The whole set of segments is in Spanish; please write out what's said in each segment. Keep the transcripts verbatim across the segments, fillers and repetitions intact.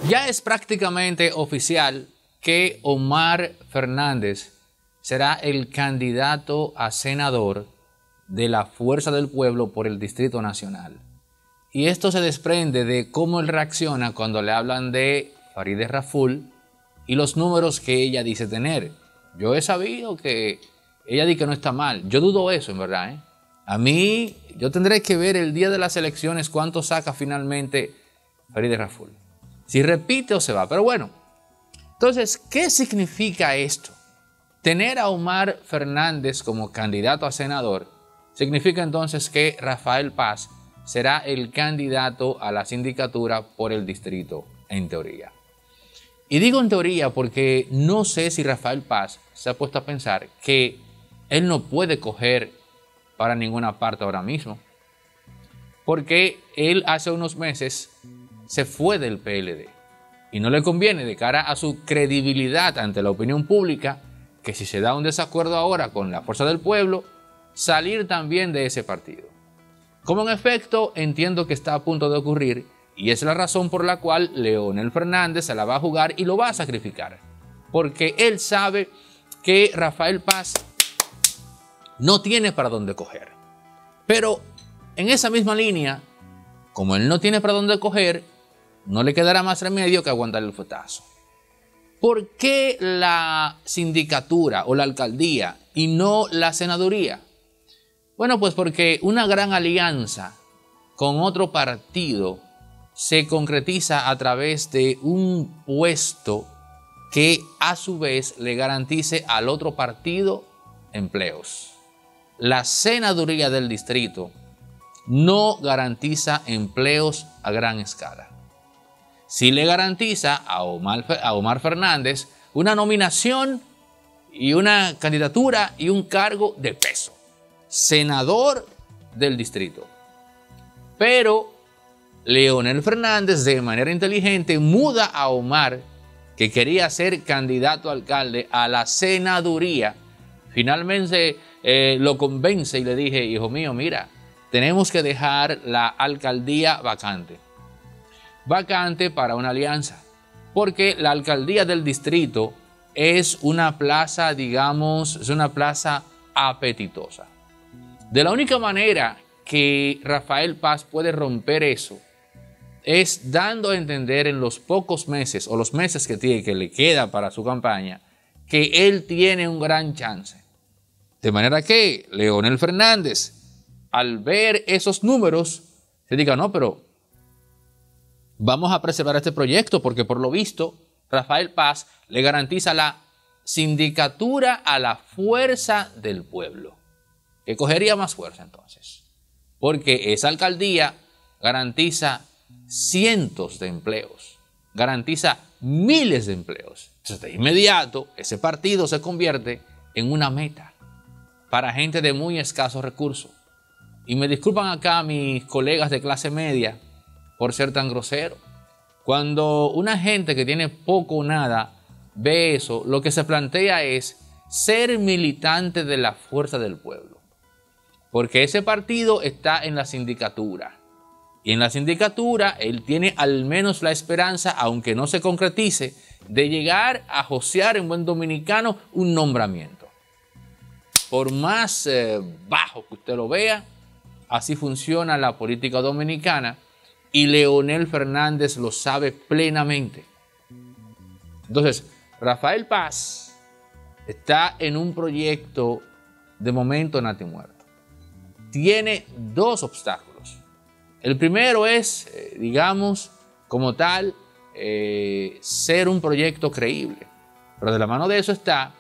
Ya es prácticamente oficial que Omar Fernández será el candidato a senador de la Fuerza del Pueblo por el Distrito Nacional. Y esto se desprende de cómo él reacciona cuando le hablan de Farideh Raful y los números que ella dice tener. Yo he sabido que ella dice que no está mal. Yo dudo eso, en verdad, ¿eh? A mí, yo tendré que ver el día de las elecciones cuánto saca finalmente Farideh Raful. Si repite o se va. Pero bueno, entonces, ¿qué significa esto? Tener a Omar Fernández como candidato a senador significa entonces que Rafael Paz será el candidato a la sindicatura por el distrito, en teoría. Y digo en teoría porque no sé si Rafael Paz se ha puesto a pensar que él no puede coger para ninguna parte ahora mismo. Porque él hace unos meses se fue del P L D. Y no le conviene de cara a su credibilidad ante la opinión pública que si se da un desacuerdo ahora con la Fuerza del Pueblo, salir también de ese partido. Como en efecto entiendo que está a punto de ocurrir y es la razón por la cual Leonel Fernández se la va a jugar y lo va a sacrificar. Porque él sabe que Rafael Paz no tiene para dónde coger. Pero en esa misma línea, como él no tiene para dónde coger, no le quedará más remedio que aguantar el fuetazo. ¿Por qué la sindicatura o la alcaldía y no la senaduría? Bueno, pues porque una gran alianza con otro partido se concretiza a través de un puesto que a su vez le garantice al otro partido empleos. La senaduría del distrito no garantiza empleos a gran escala. Sí le garantiza a Omar, a Omar Fernández una nominación y una candidatura y un cargo de peso. Senador del distrito. Pero Leonel Fernández de manera inteligente muda a Omar, que quería ser candidato a alcalde, a la senaduría. Finalmente eh, lo convence y le dije, hijo mío, mira, tenemos que dejar la alcaldía vacante. Vacante para una alianza. Porque la alcaldía del distrito es una plaza, digamos, es una plaza apetitosa. De la única manera que Rafael Paz puede romper eso es dando a entender en los pocos meses o los meses que tiene que le queda para su campaña que él tiene un gran chance. De manera que Leonel Fernández, al ver esos números, se diga, no, pero vamos a preservar este proyecto porque por lo visto Rafael Paz le garantiza la sindicatura a la Fuerza del Pueblo. Que cogería más fuerza entonces. Porque esa alcaldía garantiza cientos de empleos. Garantiza miles de empleos. Entonces de inmediato ese partido se convierte en una meta para gente de muy escasos recursos. Y me disculpan acá mis colegas de clase media por ser tan grosero. Cuando una gente que tiene poco o nada ve eso, lo que se plantea es ser militante de la Fuerza del Pueblo. Porque ese partido está en la sindicatura. Y en la sindicatura él tiene al menos la esperanza, aunque no se concretice, de llegar a josear en buen dominicano un nombramiento. Por más eh, bajo que usted lo vea, así funciona la política dominicana y Leonel Fernández lo sabe plenamente. Entonces, Rafael Paz está en un proyecto de momento nati muerto. Tiene dos obstáculos. El primero es, eh, digamos, como tal, eh, ser un proyecto creíble. Pero de la mano de eso está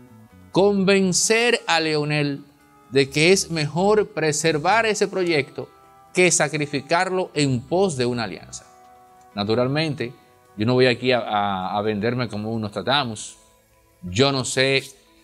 convencer a Leonel de que es mejor preservar ese proyecto que sacrificarlo en pos de una alianza. Naturalmente, yo no voy aquí a, a, a venderme como unos tratamos. Yo no sé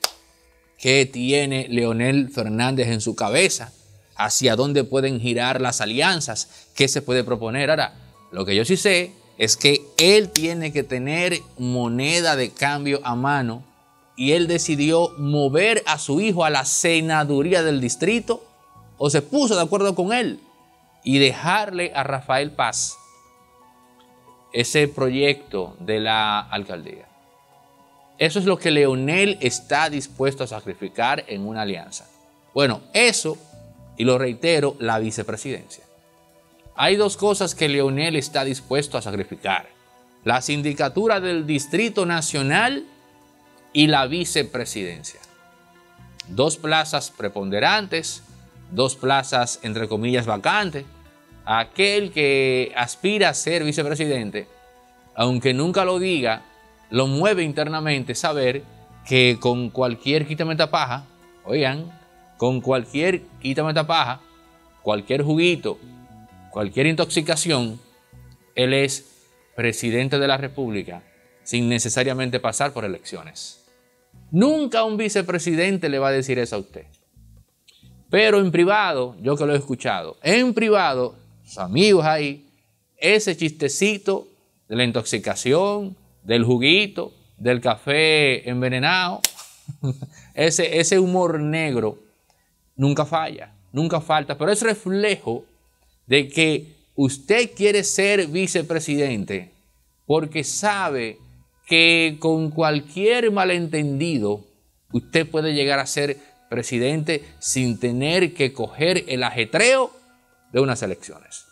qué tiene Leonel Fernández en su cabeza, hacia dónde pueden girar las alianzas, qué se puede proponer. Ahora, lo que yo sí sé es que él tiene que tener moneda de cambio a mano y él decidió mover a su hijo a la senaduría del distrito o se puso de acuerdo con él y dejarle a Rafael Paz ese proyecto de la alcaldía. Eso es lo que Leonel está dispuesto a sacrificar en una alianza. Bueno, eso, y lo reitero, la vicepresidencia. Hay dos cosas que Leonel está dispuesto a sacrificar: la sindicatura del Distrito Nacional y la vicepresidencia. Dos plazas preponderantes, dos plazas entre comillas vacantes. Aquel que aspira a ser vicepresidente, aunque nunca lo diga, lo mueve internamente saber que con cualquier quítame esta paja, oigan, con cualquier quítame esta paja, cualquier juguito, cualquier intoxicación, él es presidente de la República sin necesariamente pasar por elecciones. Nunca un vicepresidente le va a decir eso a usted. Pero en privado, yo que lo he escuchado, en privado, sus amigos ahí, ese chistecito de la intoxicación, del juguito, del café envenenado, ese, ese humor negro nunca falla, nunca falta, pero es reflejo de que usted quiere ser vicepresidente porque sabe que con cualquier malentendido usted puede llegar a ser presidente sin tener que coger el ajetreo de unas elecciones.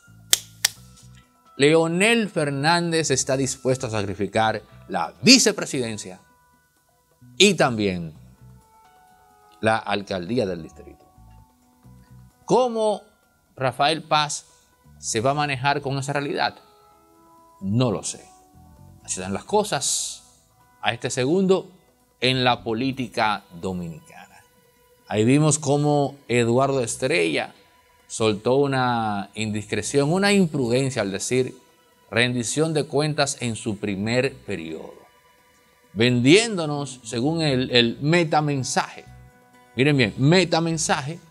Leonel Fernández está dispuesto a sacrificar la vicepresidencia y también la alcaldía del distrito. ¿Cómo Rafael Paz se va a manejar con esa realidad? No lo sé. Así están las cosas a este segundo en la política dominicana. Ahí vimos cómo Eduardo Estrella soltó una indiscreción, una imprudencia al decir rendición de cuentas en su primer periodo, vendiéndonos, según él, el metamensaje. Miren bien, metamensaje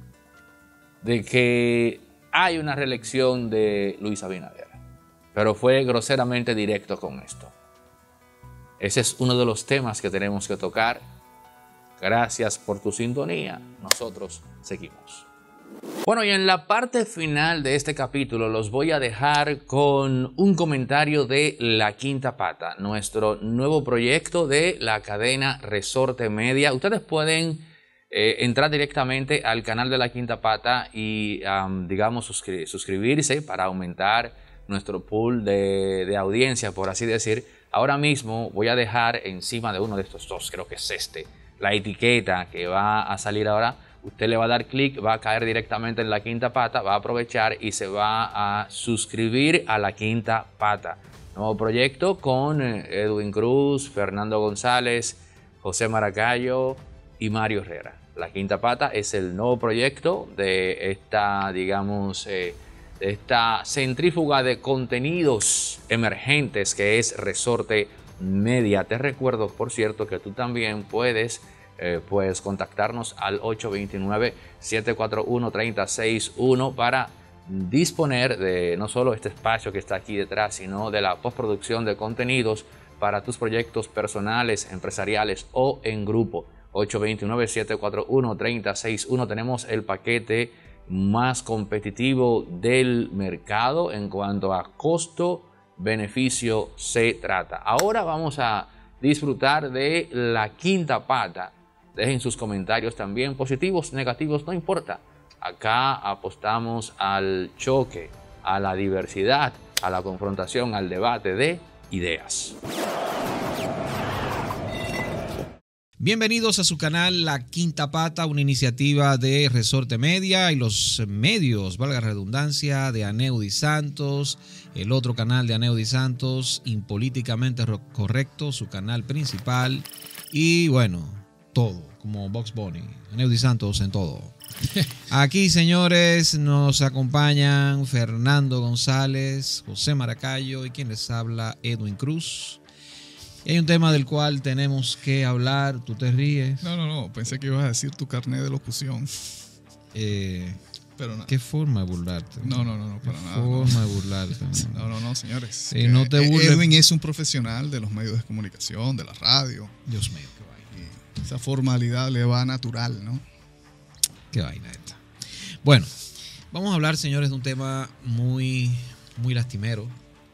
de que hay una reelección de Luis Abinader, pero fue groseramente directo con esto. Ese es uno de los temas que tenemos que tocar. Gracias por tu sintonía. Nosotros seguimos. Bueno, y en la parte final de este capítulo los voy a dejar con un comentario de La Quinta Pata, nuestro nuevo proyecto de la cadena Resorte Media. Ustedes pueden eh, entrar directamente al canal de La Quinta Pata y, um, digamos, suscri suscribirse para aumentar nuestro pool de, de audiencia, por así decir. Ahora mismo voy a dejar encima de uno de estos dos, creo que es este, la etiqueta que va a salir ahora. Usted le va a dar clic, va a caer directamente en La Quinta Pata, va a aprovechar y se va a suscribir a La Quinta Pata. Nuevo proyecto con Edwin Cruz, Fernando González, José Maracayo y Mario Herrera. La Quinta Pata es el nuevo proyecto de esta, digamos, eh, de esta centrífuga de contenidos emergentes que es Resorte Media. Te recuerdo, por cierto, que tú también puedes Eh, pues contactarnos al ocho dos nueve, siete cuatro uno, tres cero seis uno para disponer de no solo este espacio que está aquí detrás, sino de la postproducción de contenidos para tus proyectos personales, empresariales o en grupo. ocho dos nueve, siete cuatro uno, tres cero seis uno. Tenemos el paquete más competitivo del mercado en cuanto a costo-beneficio se trata. Ahora vamos a disfrutar de La Quinta Pata. Dejen sus comentarios también, positivos, negativos, no importa. Acá apostamos al choque, a la diversidad, a la confrontación, al debate de ideas. Bienvenidos a su canal La Quinta Pata, una iniciativa de Resorte Media y los medios, valga la redundancia, de Aneudi Santos, el otro canal de Aneudi Santos, Impolíticamente Correcto, su canal principal, y bueno, todo, como Box Bunny, Aneudi Santos en todo. Aquí, señores, nos acompañan Fernando González, José Maracayo y quien les habla, Edwin Cruz. Y hay un tema del cual tenemos que hablar. ¿Tú te ríes? No, no, no. Pensé que ibas a decir tu carnet de locución. Eh, Pero no. ¿Qué forma de burlarte? No, no, no, no para ¿Qué nada. forma no. de burlarte? No, no, no, señores. Sí, no te burles. Edwin es un profesional de los medios de comunicación, de la radio. Dios mío, qué vaina. Y esa formalidad le va natural, ¿no? Qué vaina esta. Bueno, vamos a hablar, señores, de un tema muy, muy lastimero.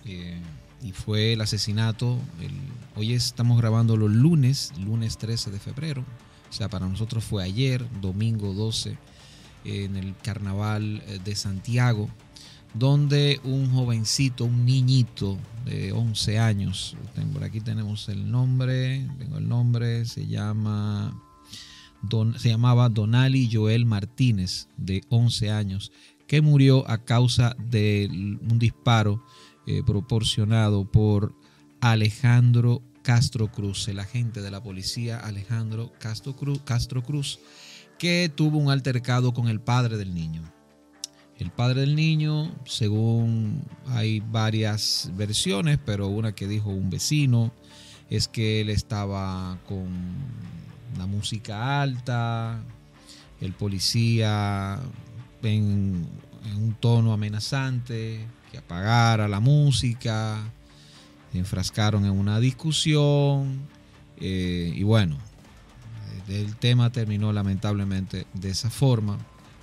eh, y fue el asesinato, el, hoy estamos grabando los lunes, lunes trece de febrero, o sea, para nosotros fue ayer, domingo doce, eh, en el Carnaval de Santiago, donde un jovencito, un niñito de once años, por aquí tenemos el nombre, tengo el nombre, se llama... Don, se llamaba Donali Joel Martínez, de once años, que murió a causa de un disparo eh, proporcionado por Alejandro Castro Cruz, el agente de la policía Alejandro Castro Cruz, Castro Cruz, que tuvo un altercado con el padre del niño. El padre del niño, según hay varias versiones, pero una que dijo un vecino es que él estaba con la música alta, el policía en, en un tono amenazante, que apagara la música, se enfrascaron en una discusión eh, y bueno, el tema terminó lamentablemente de esa forma.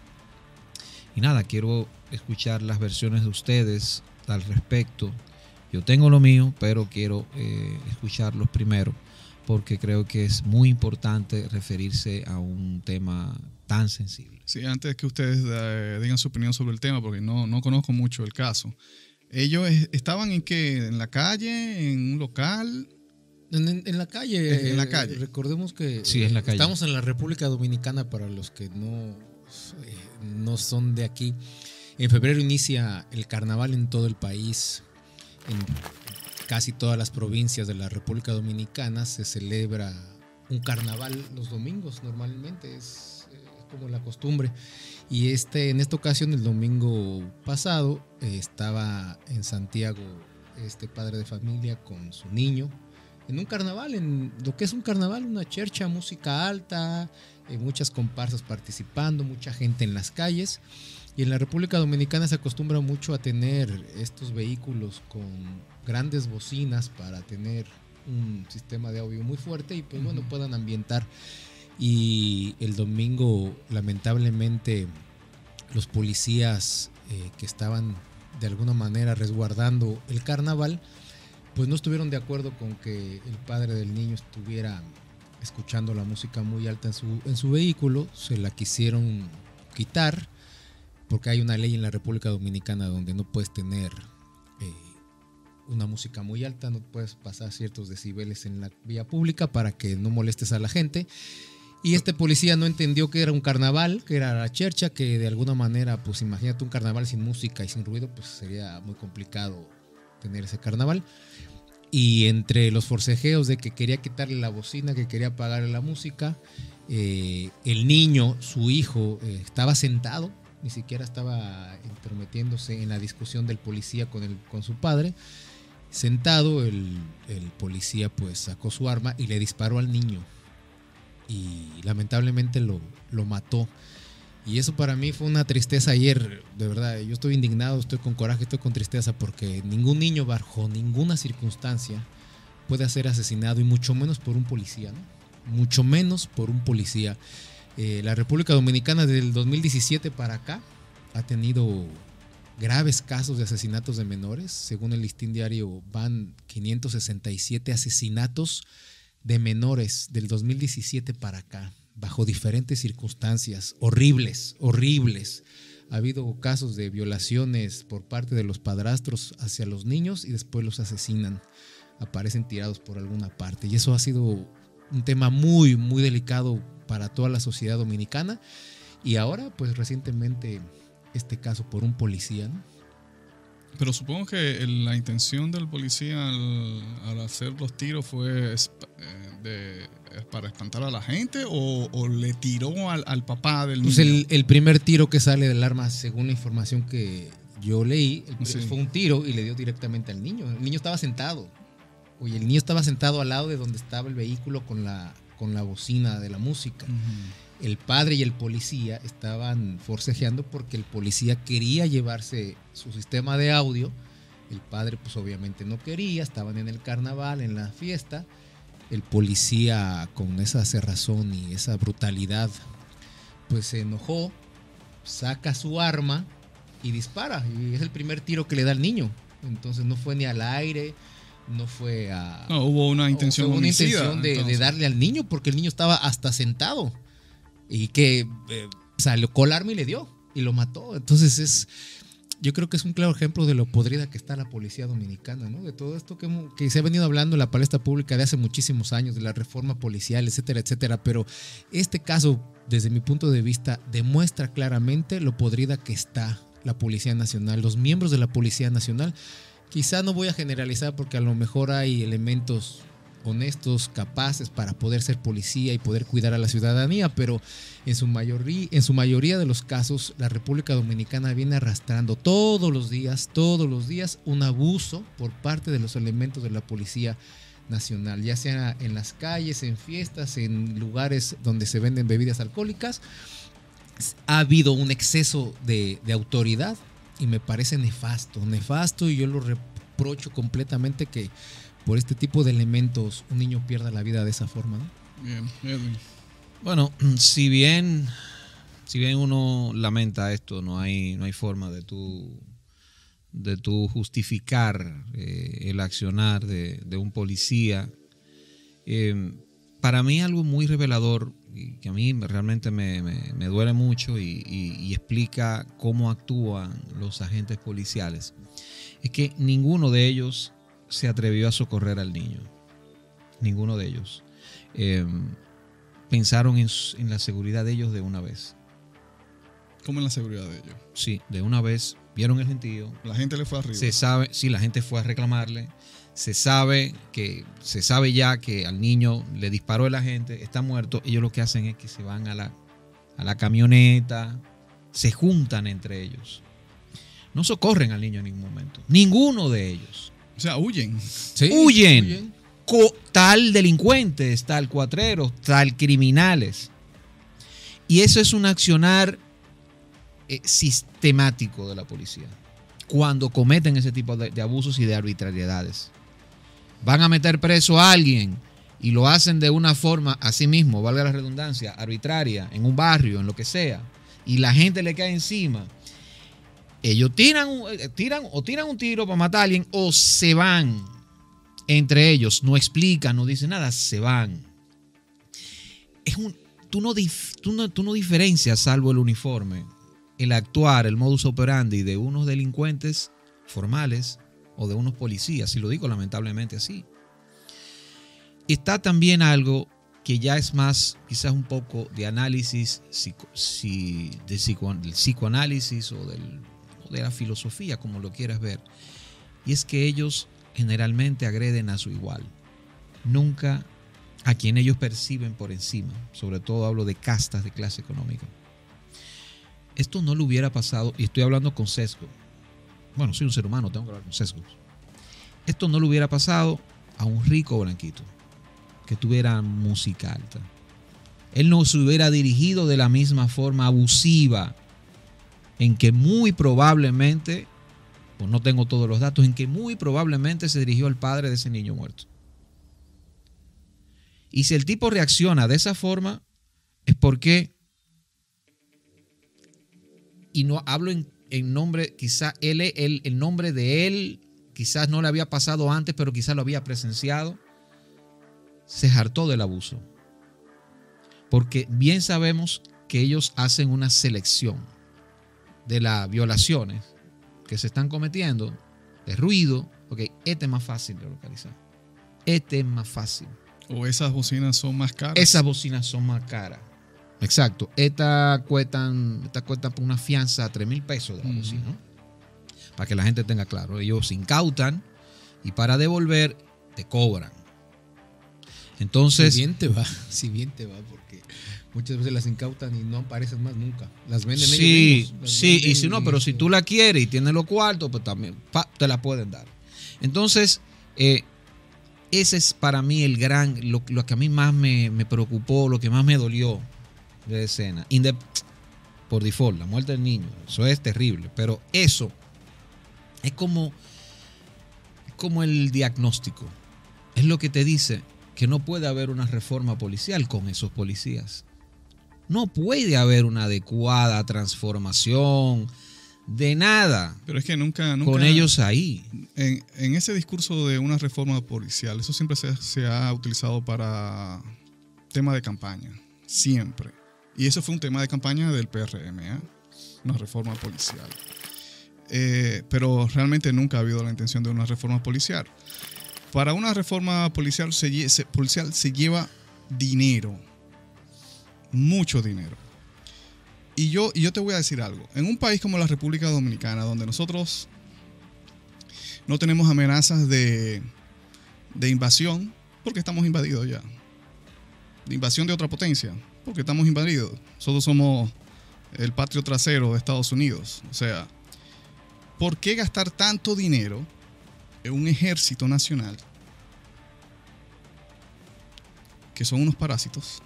Y nada, quiero escuchar las versiones de ustedes al respecto. Yo tengo lo mío, pero quiero eh, escucharlos primero, porque creo que es muy importante referirse a un tema tan sensible. Sí, antes que ustedes eh, digan su opinión sobre el tema, porque no, no conozco mucho el caso. ¿Ellos estaban en qué? ¿En la calle? ¿En un local? En, en, en la calle. En la calle. Eh, recordemos que sí, en la calle. Estamos en la República Dominicana, para los que no, eh, no son de aquí. En febrero inicia el carnaval en todo el país. En casi todas las provincias de la República Dominicana se celebra un carnaval los domingos, normalmente es, es como la costumbre. Y este, en esta ocasión, el domingo pasado, eh, estaba en Santiago este padre de familia con su niño en un carnaval, en lo que es un carnaval, una chercha, música alta, eh, muchas comparsas participando, mucha gente en las calles. Y en la República Dominicana se acostumbra mucho a tener estos vehículos con grandes bocinas para tener un sistema de audio muy fuerte y pues bueno, uh-huh. puedan ambientar. Y el domingo, lamentablemente, los policías eh, que estaban de alguna manera resguardando el carnaval, pues no estuvieron de acuerdo con que el padre del niño estuviera escuchando la música muy alta en su, en su vehículo. Se la quisieron quitar, porque hay una ley en la República Dominicana donde no puedes tener eh, una música muy alta, no puedes pasar ciertos decibeles en la vía pública para que no molestes a la gente. Y este policía no entendió que era un carnaval, que era la chercha, que de alguna manera, pues imagínate un carnaval sin música y sin ruido, pues sería muy complicado tener ese carnaval. Y entre los forcejeos de que quería quitarle la bocina, que quería apagarle la música, eh, el niño, su hijo, eh, estaba sentado, ni siquiera estaba intrometiéndose en la discusión del policía con, el, con su padre. Sentado, el, el policía pues sacó su arma y le disparó al niño. Y lamentablemente lo, lo mató. Y eso para mí fue una tristeza ayer, de verdad. Yo estoy indignado, estoy con coraje, estoy con tristeza, porque ningún niño bajo ninguna circunstancia puede ser asesinado, y mucho menos por un policía, ¿no? Mucho menos por un policía. Eh, la República Dominicana desde el dos mil diecisiete para acá ha tenido graves casos de asesinatos de menores. Según el Listín Diario, van quinientos sesenta y siete asesinatos de menores del dos mil diecisiete para acá, bajo diferentes circunstancias, horribles, horribles. Ha habido casos de violaciones por parte de los padrastros hacia los niños y después los asesinan, aparecen tirados por alguna parte. Y eso ha sido un tema muy, muy delicado para toda la sociedad dominicana. Y ahora, pues recientemente, este caso por un policía, ¿no? Pero supongo que el, la intención del policía al, al hacer los tiros fue eh, de, para espantar a la gente, o, o le tiró al, al papá del pues niño. El, el primer tiro que sale del arma, según la información que yo leí, el, sí. fue un tiro y le dio directamente al niño. El niño estaba sentado. Oye, el niño estaba sentado al lado de donde estaba el vehículo con la, con la bocina de la música. Uh-huh. El padre y el policía estaban forcejeando porque el policía quería llevarse su sistema de audio. El padre pues obviamente no quería, estaban en el carnaval, en la fiesta. El policía, con esa cerrazón y esa brutalidad, pues se enojó, saca su arma y dispara. Y es el primer tiro que le da al niño. Entonces no fue ni al aire, no fue a... No, hubo una intención o sea, una homicida, intención de, entonces. de darle al niño, porque el niño estaba hasta sentado. Y que eh, salió con el arma y le dio, y lo mató. Entonces es... Yo creo que es un claro ejemplo de lo podrida que está la policía dominicana, ¿no? De todo esto que, hemos, que se ha venido hablando en la palestra pública de hace muchísimos años, de la reforma policial, etcétera, etcétera. Pero este caso, desde mi punto de vista, demuestra claramente lo podrida que está la Policía Nacional, los miembros de la Policía Nacional. Quizá no voy a generalizar porque a lo mejor hay elementos honestos, capaces para poder ser policía y poder cuidar a la ciudadanía, pero en su mayoría, en su mayoría de los casos la República Dominicana viene arrastrando todos los días, todos los días un abuso por parte de los elementos de la Policía Nacional, ya sea en las calles, en fiestas, en lugares donde se venden bebidas alcohólicas. Ha habido un exceso de, de autoridad y me parece nefasto, nefasto y yo lo reprocho completamente que por este tipo de elementos un niño pierda la vida de esa forma, ¿no? Bien, Edwin. Bueno, si bien, si bien uno lamenta esto, no hay, no hay forma de tú, de tú justificar eh, el accionar de, de un policía. Eh, para mí algo muy revelador y que a mí realmente me, me, me duele mucho y, y, y explica cómo actúan los agentes policiales es que ninguno de ellos se atrevió a socorrer al niño. Ninguno de ellos. Eh, pensaron en, en la seguridad de ellos de una vez. ¿Cómo en la seguridad de ellos? Sí, de una vez. Vieron el gentío. La gente le fue arriba. Se sabe, sí, la gente fue a reclamarle. Se sabe que, se sabe ya que al niño le disparó el agente, está muerto. Ellos lo que hacen es que se van a la, a la camioneta, se juntan entre ellos. No socorren al niño en ningún momento. Ninguno de ellos. O sea, huyen. Sí, huyen. huyen. Co- tal delincuentes, tal cuatreros, tal criminales. Y eso es un accionar eh, sistemático de la policía. Cuando cometen ese tipo de, de abusos y de arbitrariedades. Van a meter preso a alguien y lo hacen de una forma, así mismo, valga la redundancia, arbitraria, en un barrio, en lo que sea, y la gente le cae encima. Ellos tiran, tiran o tiran un tiro para matar a alguien o se van entre ellos. No explican, no dicen nada, se van. Es un, tú, no dif, tú, no, tú no diferencias, salvo el uniforme, el actuar, el modus operandi de unos delincuentes formales o de unos policías, y lo digo lamentablemente así. Está también algo que ya es más, quizás un poco de análisis, psico, si, de psico, del psicoanálisis o del de la filosofía, como lo quieras ver, y es que ellos generalmente agreden a su igual, nunca a quien ellos perciben por encima. Sobre todo hablo de castas de clase económica. Esto no le hubiera pasado, y estoy hablando con sesgo, bueno, soy un ser humano, tengo que hablar con sesgos. Esto no le hubiera pasado a un rico blanquito que tuviera música alta. Él no se hubiera dirigido de la misma forma abusiva, en que muy probablemente, pues no tengo todos los datos, en que muy probablemente se dirigió al padre de ese niño muerto. Y si el tipo reacciona de esa forma, es porque, y no hablo en, en nombre, quizás él, él, el nombre de él, quizás no le había pasado antes, pero quizás lo había presenciado, se hartó del abuso. Porque bien sabemos que ellos hacen una selección de las violaciones que se están cometiendo, de ruido. Ok, este es más fácil de localizar. Este es más fácil. O esas bocinas son más caras. Esas bocinas son más caras. Exacto. Estas cuestan, esta cuestan por una fianza a tres mil pesos de la bocina, ¿no? Para que la gente tenga claro. Ellos incautan y para devolver te cobran. Entonces, si bien te va, si bien te va, porque muchas veces las incautan y no aparecen más nunca. Las venden sí, ellos mismos. Sí, venden y si no, pero si tú la quieres y tienes los cuartos, pues también pa, te la pueden dar. Entonces, eh, ese es para mí el gran, lo, lo que a mí más me, me preocupó, lo que más me dolió de la escena. Indep por default, la muerte del niño, eso es terrible, pero eso es como, como el diagnóstico. Es lo que te dice que no puede haber una reforma policial con esos policías. No puede haber una adecuada transformación de nada. Pero es que nunca, nunca con ellos ahí. En, en ese discurso de una reforma policial, eso siempre se, se ha utilizado para tema de campaña, siempre. Y eso fue un tema de campaña del P R M, ¿eh? Una reforma policial. Eh, pero realmente nunca ha habido la intención de una reforma policial. Para una reforma policial se, se, policial se lleva dinero, mucho dinero. Y yo, y yo te voy a decir algo. En un país como la República Dominicana, donde nosotros no tenemos amenazas de, de invasión, porque estamos invadidos ya. De invasión de otra potencia, porque estamos invadidos. Nosotros somos el patrio trasero de Estados Unidos. O sea, ¿por qué gastar tanto dinero en un ejército nacional que son unos parásitos?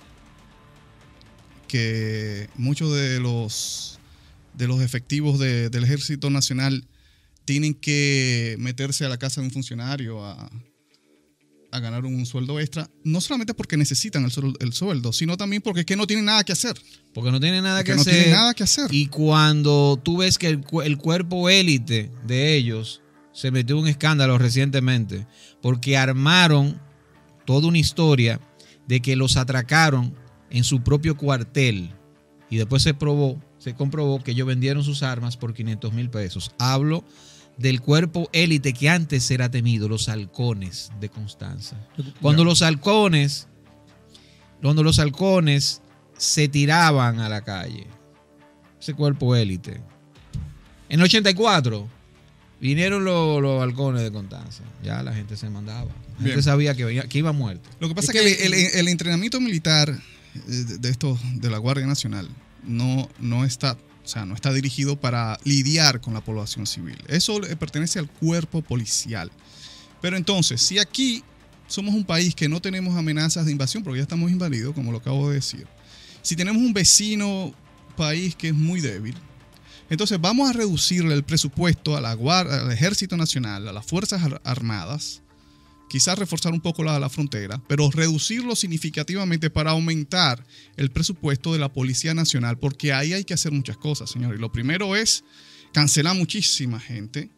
Que muchos de los, de los efectivos de, del Ejército Nacional tienen que meterse a la casa de un funcionario a, a ganar un sueldo extra, no solamente porque necesitan el, el sueldo, sino también porque es que no tienen nada que hacer. Porque no tienen nada, que, no hacer, tienen nada que hacer. Y cuando tú ves que el, el cuerpo élite de ellos se metió en un escándalo recientemente, porque armaron toda una historia de que los atracaron en su propio cuartel y después se probó, se comprobó que ellos vendieron sus armas por quinientos mil pesos. Hablo del cuerpo élite que antes era temido, los halcones de Constanza. Cuando los halcones, cuando los halcones se tiraban a la calle, ese cuerpo élite. En el ochenta y cuatro vinieron los, los halcones de Constanza. Ya la gente se mandaba. La gente Bien. sabía que, que iba muerto. Lo que pasa es, es que, que el, el, el entrenamiento militar de esto de la Guardia Nacional no, no está, o sea, no está dirigido para lidiar con la población civil. Eso le pertenece al cuerpo policial. Pero entonces, si aquí somos un país que no tenemos amenazas de invasión, porque ya estamos invadidos, como lo acabo de decir, si tenemos un vecino país que es muy débil, entonces vamos a reducirle el presupuesto a la Guardia, al Ejército Nacional, a las Fuerzas Armadas, quizás reforzar un poco la, la frontera, pero reducirlo significativamente para aumentar el presupuesto de la Policía Nacional, porque ahí hay que hacer muchas cosas, señores. Lo primero es cancelar muchísima gente,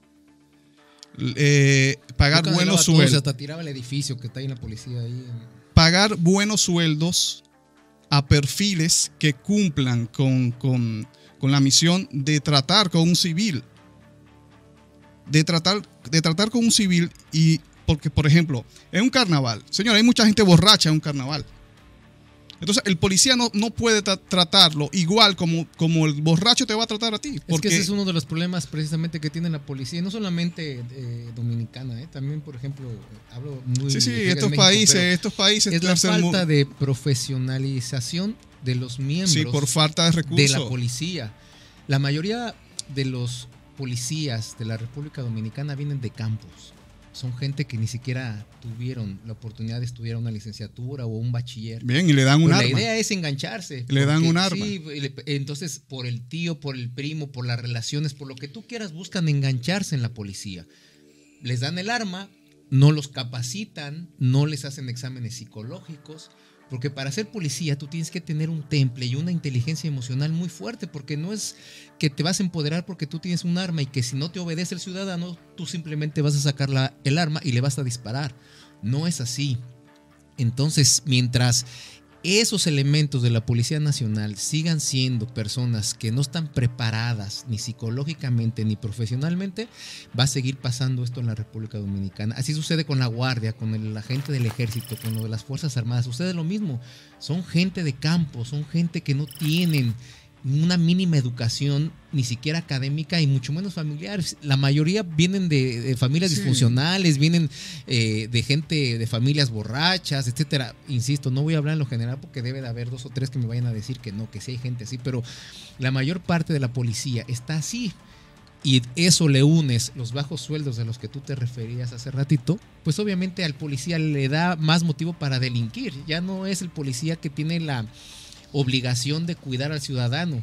eh, pagar buenos sueldos. Hasta tiraba el edificio que está ahí en la policía. Ahí. Pagar buenos sueldos a perfiles que cumplan con, con, con la misión de tratar con un civil. De tratar, de tratar con un civil y porque, por ejemplo, en un carnaval, señor, hay mucha gente borracha en un carnaval. Entonces, el policía no, no puede tra tratarlo igual como, como el borracho te va a tratar a ti. Porque es que ese es uno de los problemas precisamente que tiene la policía, y no solamente eh, dominicana, eh, también, por ejemplo, hablo muy Sí, sí, estos México, países, estos países. Es la falta de profesionalización de los miembros sí, por falta de recursos de la policía. La mayoría de los policías de la República Dominicana vienen de campos. Son gente que ni siquiera tuvieron la oportunidad de estudiar una licenciatura o un bachiller. Bien, y le dan un Pero arma. La idea es engancharse. Le dan un arma. Sí, entonces por el tío, por el primo, por las relaciones, por lo que tú quieras, buscan engancharse en la policía. Les dan el arma, no los capacitan, no les hacen exámenes psicológicos. Porque para ser policía tú tienes que tener un temple y una inteligencia emocional muy fuerte, porque no es que te vas a empoderar porque tú tienes un arma y que si no te obedece el ciudadano, tú simplemente vas a sacar la, el arma y le vas a disparar. No es así. Entonces, mientras esos elementos de la Policía Nacional sigan siendo personas que no están preparadas ni psicológicamente ni profesionalmente, va a seguir pasando esto en la República Dominicana. Así sucede con la Guardia, con el, la gente del Ejército, con lo de las Fuerzas Armadas. Sucede lo mismo. Son gente de campo, son gente que no tienen una mínima educación, ni siquiera académica y mucho menos familiar. La mayoría vienen de, de familias sí. disfuncionales, vienen eh, de gente, de familias borrachas, etcétera. Insisto, no voy a hablar en lo general porque debe de haber dos o tres que me vayan a decir que no, que sí hay gente así, pero la mayor parte de la policía está así. Y eso le unes los bajos sueldos de los que tú te referías hace ratito, pues obviamente al policía le da más motivo para delinquir. Ya no es el policía que tiene la obligación de cuidar al ciudadano.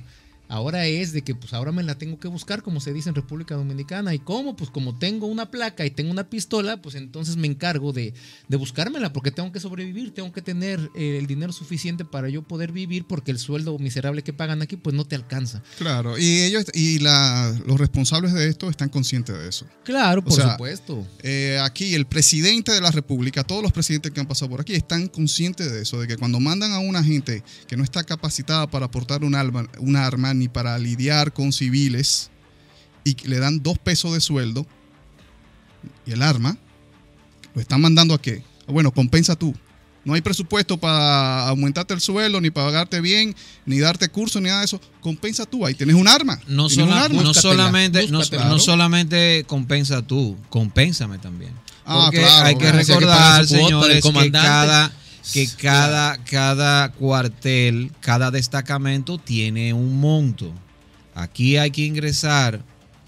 Ahora es de que pues ahora me la tengo que buscar, como se dice en República Dominicana. ¿Y cómo? Pues como tengo una placa y tengo una pistola, pues entonces me encargo de, de buscármela, porque tengo que sobrevivir, tengo que tener eh, el dinero suficiente para yo poder vivir, porque el sueldo miserable que pagan aquí pues no te alcanza. Claro, y ellos y la, los responsables de esto están conscientes de eso. Claro, por O sea, supuesto. Eh, aquí el presidente de la República, todos los presidentes que han pasado por aquí están conscientes de eso, de que cuando mandan a una gente que no está capacitada para portar un arma, un arma ni para lidiar con civiles y que le dan dos pesos de sueldo y el arma, ¿lo están mandando a qué? Bueno, compensa tú. No hay presupuesto para aumentarte el sueldo, ni para pagarte bien, ni darte curso, ni nada de eso. Compensa tú, ahí tienes un arma. No, Tienes sola, un arma. no solamente, no, Búscatela. no solamente compensa tú, compénsame también. Ah, Porque claro, hay que claro. O sea, que recordar, paga su cuota señores, del que comandante. cada, que cada, cada cuartel, cada destacamento tiene un monto. Aquí hay que ingresar,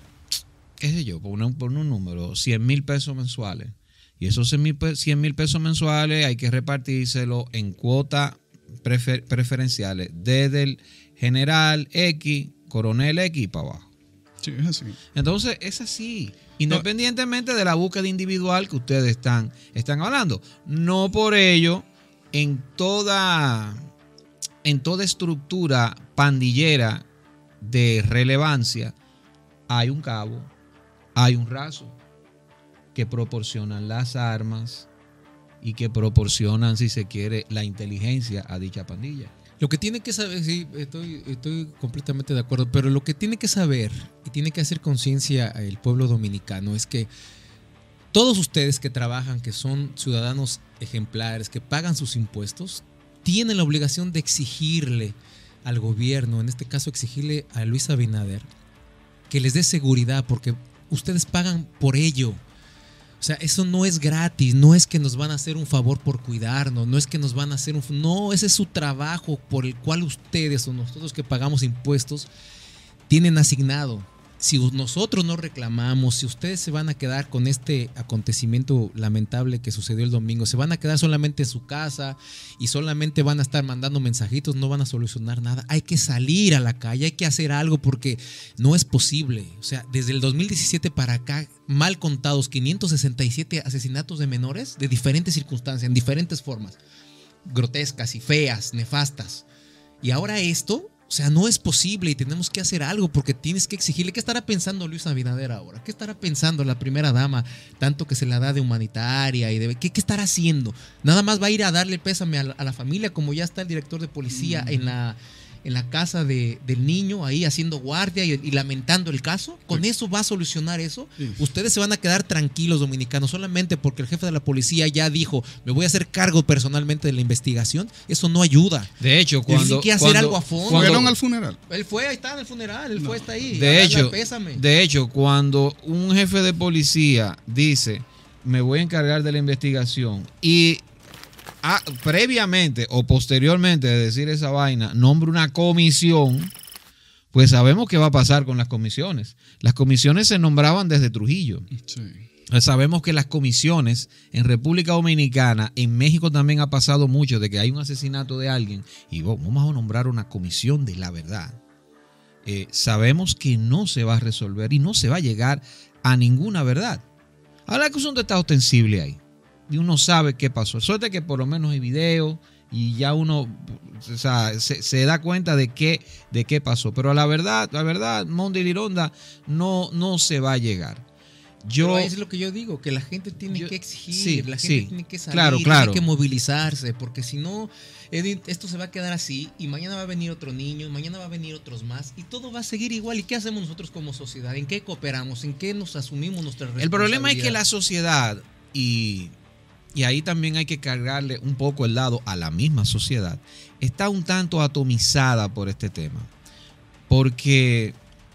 qué sé yo, por, una, por un número, cien mil pesos mensuales. Y esos cien mil pesos mensuales hay que repartírselo en cuotas prefer, preferenciales, desde el general X, coronel X y para abajo. Sí, es así. Entonces, es así. Independientemente de la búsqueda individual que ustedes están, están hablando. No por ello, en toda, en toda estructura pandillera de relevancia, hay un cabo, hay un raso que proporcionan las armas y que proporcionan, si se quiere, la inteligencia a dicha pandilla. Lo que tiene que saber, sí, estoy, estoy completamente de acuerdo, pero lo que tiene que saber y tiene que hacer conciencia el pueblo dominicano es que todos ustedes que trabajan, que son ciudadanos ejemplares, que pagan sus impuestos, tienen la obligación de exigirle al gobierno, en este caso exigirle a Luis Abinader, que les dé seguridad, porque ustedes pagan por ello. O sea, eso no es gratis, no es que nos van a hacer un favor por cuidarnos, no es que nos van a hacer un... No, ese es su trabajo por el cual ustedes o nosotros que pagamos impuestos tienen asignado. Si nosotros no reclamamos, si ustedes se van a quedar con este acontecimiento lamentable que sucedió el domingo, se van a quedar solamente en su casa y solamente van a estar mandando mensajitos, no van a solucionar nada. Hay que salir a la calle, hay que hacer algo porque no es posible. O sea, desde el dos mil diecisiete para acá, mal contados, quinientos sesenta y siete asesinatos de menores de diferentes circunstancias, en diferentes formas, grotescas y feas, nefastas. Y ahora esto... O sea, no es posible y tenemos que hacer algo porque tienes que exigirle. ¿Qué estará pensando Luis Abinader ahora? ¿Qué estará pensando la primera dama? Tanto que se la da de humanitaria y de... ¿Qué, qué estará haciendo? Nada más va a ir a darle pésame a la, a la familia, como ya está el director de policía mm. en la... en la casa de, del niño, ahí haciendo guardia y, y lamentando el caso. ¿Con sí. eso va a solucionar eso? Sí. Ustedes se van a quedar tranquilos, dominicanos, solamente porque el jefe de la policía ya dijo, me voy a hacer cargo personalmente de la investigación. Eso no ayuda. De hecho, cuando... Tienen que hacer cuando, algo a fondo. ¿Fueron al funeral? Él fue, ahí está en el funeral, él no. fue, está ahí. De hecho, de hecho, cuando un jefe de policía dice, me voy a encargar de la investigación y... Ah, previamente o posteriormente de decir esa vaina, nombra una comisión, pues sabemos qué va a pasar con las comisiones. Las comisiones se nombraban desde Trujillo. Sí. Sabemos que las comisiones en República Dominicana, en México también ha pasado mucho de que hay un asesinato de alguien y oh, vamos a nombrar una comisión de la verdad. Eh, sabemos que no se va a resolver y no se va a llegar a ninguna verdad. Ahora la acusación está ostensible ahí. Y uno sabe qué pasó. Suerte que por lo menos hay video y ya uno o sea, se, se da cuenta de qué, de qué pasó. Pero la verdad, la verdad, Monday Lironda no, no se va a llegar. Yo, Pero es lo que yo digo, que la gente tiene yo, que exigir, sí, la gente sí, tiene que salir, claro, claro. tiene que movilizarse, porque si no, Edith, esto se va a quedar así y mañana va a venir otro niño, mañana va a venir otros más y todo va a seguir igual. ¿Y qué hacemos nosotros como sociedad? ¿En qué cooperamos? ¿En qué nos asumimos nuestra responsabilidad? El problema es que la sociedad y... Y ahí también hay que cargarle un poco el lado a la misma sociedad. Está un tanto atomizada por este tema. Porque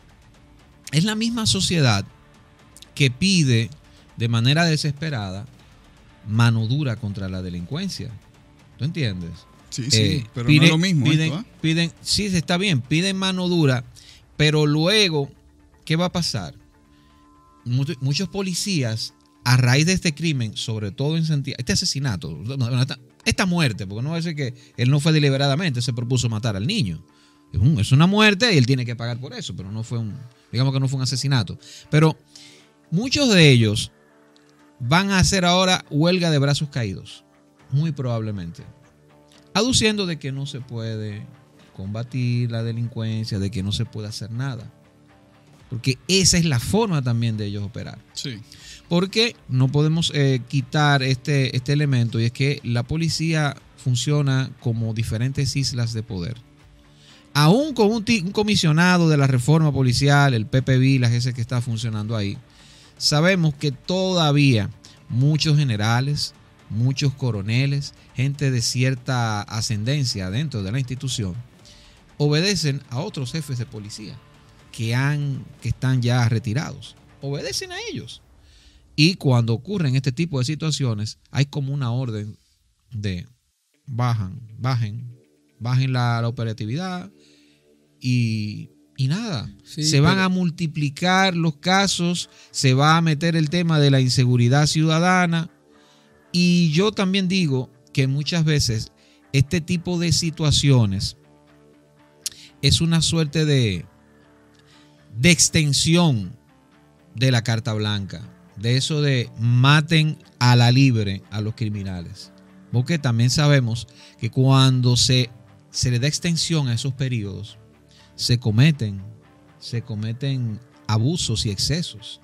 es la misma sociedad que pide de manera desesperada mano dura contra la delincuencia. ¿Tú entiendes? Sí, sí, eh, pero piden, no es lo mismo. Piden, esto, ¿eh? piden, sí, está bien, piden mano dura, pero luego, ¿qué va a pasar? Muchos, muchos policías... A raíz de este crimen, sobre todo en Santiago, este asesinato, esta, esta muerte, porque no va a decir que él no fue deliberadamente, se propuso matar al niño. Es, un, es una muerte y él tiene que pagar por eso, pero no fue un, digamos que no fue un asesinato. Pero muchos de ellos van a hacer ahora huelga de brazos caídos, muy probablemente, aduciendo de que no se puede combatir la delincuencia, de que no se puede hacer nada. Porque esa es la forma también de ellos operar. Sí. Porque no podemos eh, quitar este, este elemento, y es que la policía funciona como diferentes islas de poder. Aún con un, un comisionado de la reforma policial, el P P V, la ese que está funcionando ahí, sabemos que todavía muchos generales, muchos coroneles, gente de cierta ascendencia dentro de la institución, obedecen a otros jefes de policía que, han, que están ya retirados. Obedecen a ellos. Y cuando ocurren este tipo de situaciones, hay como una orden de bajan, bajen, bajen la, la operatividad y, y nada. Sí, se van pero... a multiplicar los casos, se va a meter el tema de la inseguridad ciudadana. Y yo también digo que muchas veces este tipo de situaciones es una suerte de, de extensión de la Carta Blanca. De eso de maten a la libre a los criminales. Porque también sabemos que cuando se, se le da extensión a esos periodos, se cometen, se cometen abusos y excesos.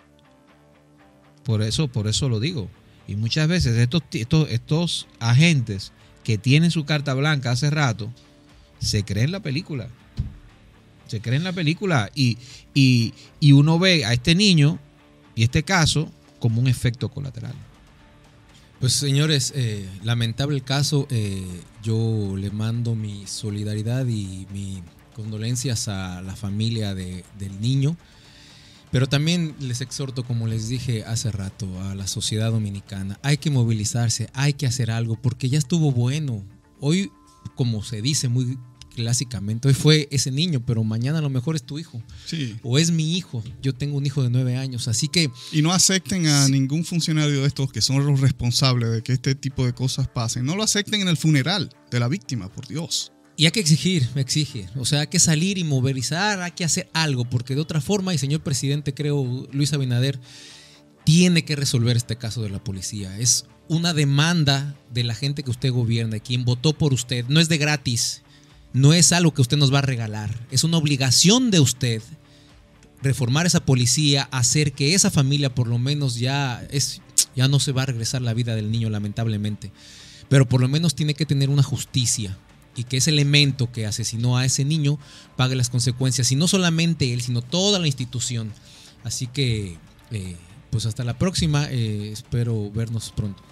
Por eso, por eso lo digo. Y muchas veces estos, estos, estos agentes que tienen su carta blanca hace rato, se creen la película. Se creen la película y, y, y uno ve a este niño y este caso como un efecto colateral. Pues señores, eh, lamentable el caso. Eh, yo le mando mi solidaridad y mis condolencias a la familia de, del niño. Pero también les exhorto, como les dije hace rato, a la sociedad dominicana. Hay que movilizarse, hay que hacer algo, porque ya estuvo bueno. Hoy, como se dice muy clásicamente, hoy fue ese niño, pero mañana a lo mejor es tu hijo. Sí. O es mi hijo. Yo tengo un hijo de nueve años, así que... Y no acepten a sí. ningún funcionario de estos que son los responsables de que este tipo de cosas pasen. No lo acepten en el funeral de la víctima, por Dios. Y hay que exigir, me exige. O sea, hay que salir y movilizar, hay que hacer algo, porque de otra forma, y señor presidente, creo, Luis Abinader, tiene que resolver este caso de la policía. Es una demanda de la gente que usted gobierna, quien votó por usted. No es de gratis. No es algo que usted nos va a regalar, es una obligación de usted reformar esa policía, hacer que esa familia por lo menos ya, es, ya no se va a regresar la vida del niño lamentablemente, pero por lo menos tiene que tener una justicia y que ese elemento que asesinó a ese niño pague las consecuencias, y no solamente él, sino toda la institución. Así que eh, pues hasta la próxima, eh, espero vernos pronto.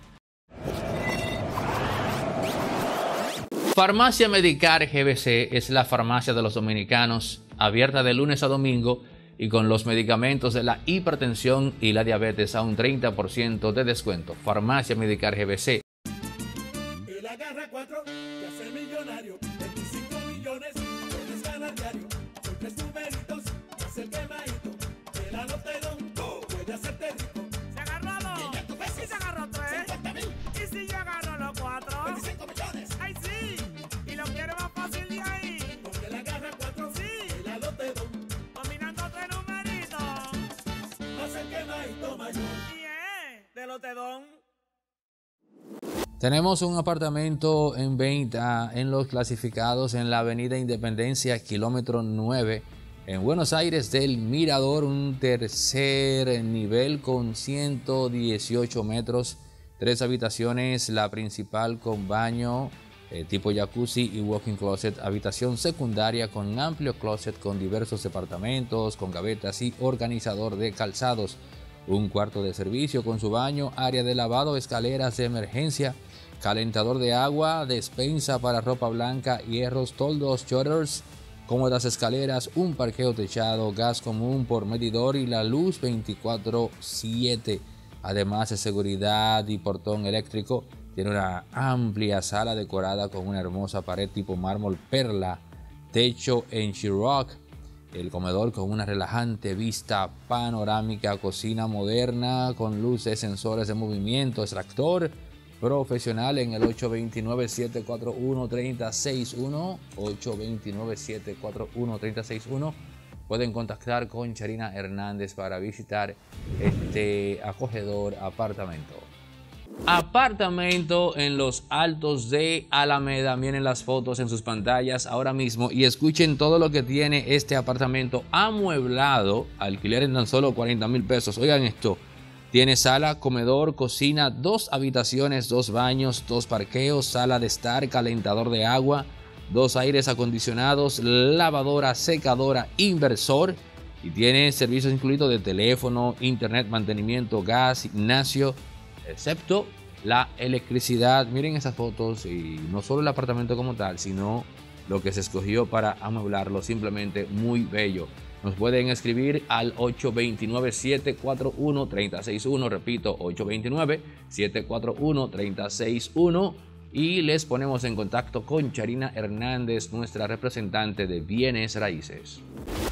Farmacia Medicar G B C es la farmacia de los dominicanos, abierta de lunes a domingo y con los medicamentos de la hipertensión y la diabetes a un treinta por ciento de descuento. Farmacia Medicar G B C. El agarra cuatro, te hace millonario, veinticinco millones, puedes ganar diario. Son tres numeritos, es el quemadito, el anotedón, puede hacerte rico. Se agarró dos, y se agarró tres, cincuenta mil, y si yo agarro los cuatro, veinticinco millones. ¡Ay sí! Y lo quiero más fácil de ahí. Porque la agarra cuatro, Sí. el anotedón, Dominando tres numeritos. hace el quemadito mayor. Bien, de los tedón. Tenemos un apartamento en venta en los clasificados en la avenida Independencia, kilómetro nueve, en Buenos Aires del Mirador, un tercer nivel con ciento dieciocho metros, tres habitaciones, la principal con baño eh, tipo jacuzzi y walk-in closet, habitación secundaria con amplio closet con diversos departamentos, con gavetas y organizador de calzados, un cuarto de servicio con su baño, área de lavado, escaleras de emergencia, calentador de agua, despensa para ropa blanca, hierros, toldos, shutters, cómodas escaleras, un parqueo techado, gas común por medidor y la luz veinticuatro siete. Además de seguridad y portón eléctrico, tiene una amplia sala decorada con una hermosa pared tipo mármol perla, techo en sheetrock, el comedor con una relajante vista panorámica, cocina moderna con luces, sensores de movimiento, extractor profesional en el ocho dos nueve, siete cuatro uno, tres cero seis uno, ocho dos nueve, siete cuatro uno, tres cero seis uno. Pueden contactar con Charina Hernández para visitar este acogedor apartamento. Apartamento en los Altos de Alameda. Miren las fotos en sus pantallas ahora mismo y escuchen todo lo que tiene este apartamento amueblado. Alquiler en tan solo cuarenta mil pesos. Oigan esto. Tiene sala, comedor, cocina, dos habitaciones, dos baños, dos parqueos, sala de estar, calentador de agua, dos aires acondicionados, lavadora, secadora, inversor. Y tiene servicios incluidos de teléfono, internet, mantenimiento, gas, gimnasio, excepto la electricidad. Miren esas fotos y no solo el apartamento como tal, sino lo que se escogió para amueblarlo, simplemente muy bello. Nos pueden escribir al ocho dos nueve, siete cuatro uno, tres cero seis uno, repito, ocho dos nueve, siete cuatro uno, tres cero seis uno, y les ponemos en contacto con Charina Hernández, nuestra representante de bienes raíces.